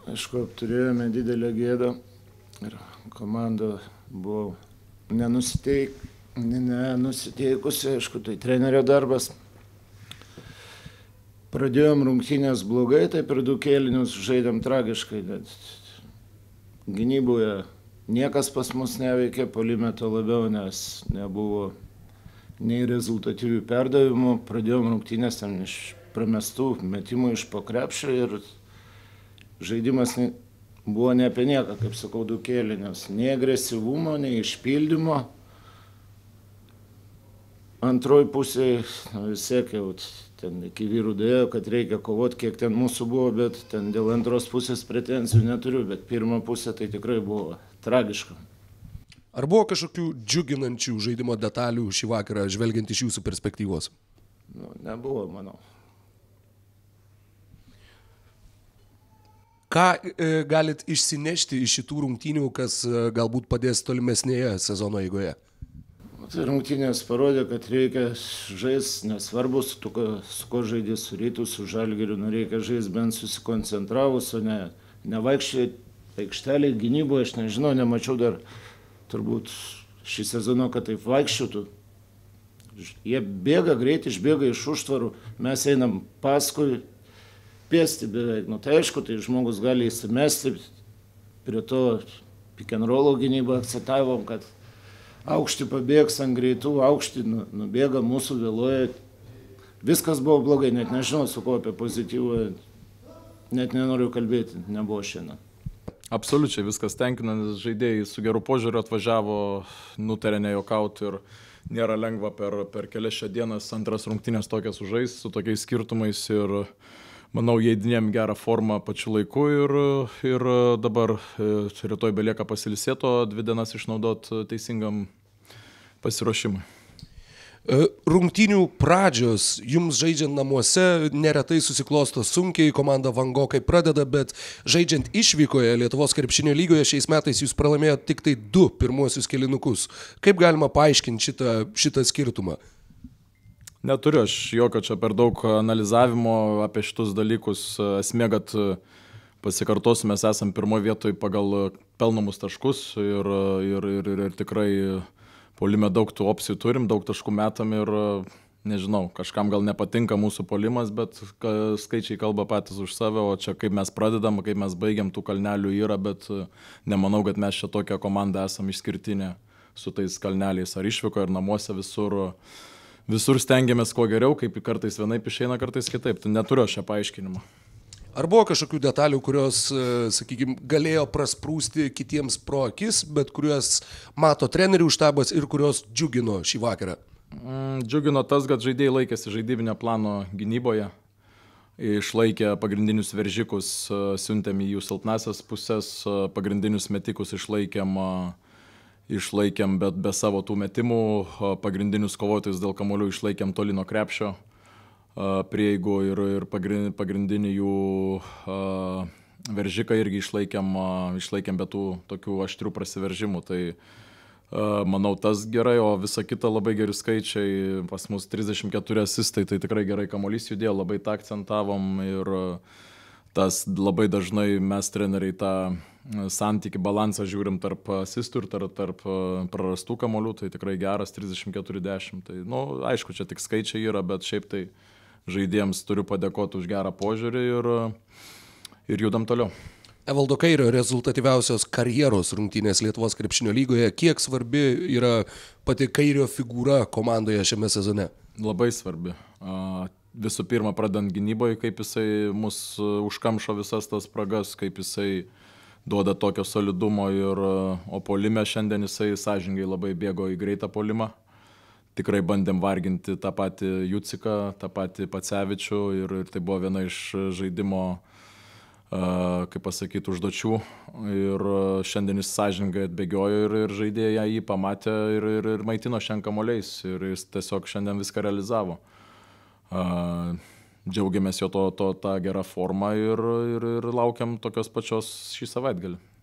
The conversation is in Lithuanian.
aišku, turėjome didelę gėdą ir komanda buvo nenusiteikusi, aišku, tai trenerio darbas. Pradėjom rungtynės blogai, tai per 2 kėlinius žaidėm tragiškai, bet gynyboje niekas pas mus neveikė, puolime to labiau, nes nebuvo nei rezultatyvių perdavimų. Pradėjom rungtynės ten iš pramestų metimų iš po krepšio ir žaidimas buvo ne apie nieką, kaip sakau, 2 kėlinius. Nei agresyvumo, nei išpildymo. Antroj pusėje vis tiek jau ten iki vyrų dėjo, kad reikia kovoti, kiek ten mūsų buvo, bet ten dėl antros pusės pretenzijų neturiu, bet pirma pusė tai tikrai buvo tragiška. Ar buvo kažkokių džiuginančių žaidimo detalių šį vakarą, žvelgiant iš jūsų perspektyvos? Nebuvo, manau. Ką galit išsinešti iš šitų rungtynių, kas galbūt padės tolimesnėje sezono eigoje? Tai rungtynės parodė, kad reikia žaisti, nesvarbu, su ko žaidė, su Rytu, su Žalgiriu, reikia žaisti bent susikoncentravus, o nevaikščiai aikštelėje gynyboje, aš nežinau, nemačiau dar turbūt šį sezoną, kad taip vaikščiotų. Jie bėga greit, išbėga iš užtvarų, mes einam paskui, pėsti beveik. Tai aišku, tai žmogus gali įsimesti, prie to pick and rollo gynybą akcentavom, kad aukštį pabėgs ant greitų, aukštį nubėga, mūsų vėluoja. Viskas buvo blogai, net nežinau, su ko apie pozityvą, net nenoriu kalbėti, nebuvo šiandien. Absoliučiai viskas tenkina, nes žaidėjai su geru požiūriu atvažiavo, nutarė nejokauti ir nėra lengva per kelias šią dienas antras rungtynės tokias užžais su tokiais skirtumais ir manau, jie įdinėm gerą formą pačiu laiku ir dabar rytoj belieka pasiilsėti, o 2 dienas išnaudoti teisingam pasiruošimui. Rungtynių pradžios jums žaidžiant namuose neretai susiklosto sunkiai, komanda vangokai pradeda, bet žaidžiant išvykoje Lietuvos krepšinio lygoje šiais metais jūs pralaimėjote tik tai 2 pirmuosius kėlinukus. Kaip galima paaiškinti šitą skirtumą? Neturiu aš jokio čia per daug analizavimo apie šitus dalykus. Esmė, kad pasikartosiu, mes esam pirmoje vietoje pagal pelnomus taškus ir tikrai puolime daug tų opcijų turim, daug taškų metam ir nežinau, kažkam gal nepatinka mūsų puolimas, bet skaičiai kalba patys už save, o čia kaip mes pradedam, kaip mes baigiam, tų kalnelių yra, bet nemanau, kad mes čia tokia komanda esam išskirtinė su tais kalneliais ar išvyko ir namuose visur stengiamės kuo geriau, kaip kartais vienaip išeina, kartais kitaip. Tai neturiu šią paaiškinimą. Ar buvo kažkokių detalių, kurios, sakykime, galėjo prasprūsti kitiems pro akis, bet kuriuos mato trenerių štabas ir kurios džiugino šį vakarą? Džiugino tas, kad žaidėjai laikėsi žaidybinio plano gynyboje. Išlaikė pagrindinius veržikus, siuntėm į jų silpnasias pusės, pagrindinius metikus išlaikėm, bet be savo tų metimų, pagrindinius kovotojus dėl kamuolių išlaikėm toli nuo krepšio prieigų ir pagrindinį jų veržiką irgi išlaikėm be tų tokių aštrių prasiveržimų. Tai manau tas gerai, o visa kita labai geri skaičiai, pas mus 34 asistai, tai tikrai gerai kamuolys judėjo, labai tą akcentavom ir tas labai dažnai mes treneriai tą santykį, balansą žiūrim tarp asistų ir tarp prarastų kamuolių, tai tikrai geras 34-10. Tai, aišku, čia tik skaičiai yra, bet šiaip tai žaidėjams turiu padėkoti už gerą požiūrį ir judam toliau. Evaldo Kairio rezultatyviausios karjeros rungtynės Lietuvos krepšinio lygoje. Kiek svarbi yra pati Kairio figūra komandoje šiame sezone? Labai svarbi. Visų pirma, pradant gynyboje, kaip jisai mus užkamšo visas tas spragas, kaip jisai duoda tokio solidumo o puolime šiandien jisai sąžiningai labai bėgo į greitą puolimą. Tikrai bandėm varginti tą patį Juciką, tą patį Pacevičių ir tai buvo viena iš žaidimo, kaip pasakyti, užduočių. Ir šiandien jis sąžiningai atbėgiojo ir žaidėja jį pamatė ir maitino šiandien kamuoliais ir jis tiesiog šiandien viską realizavo. Džiaugiamės jo tą gerą formą ir laukiam tokios pačios šį savaitgalį.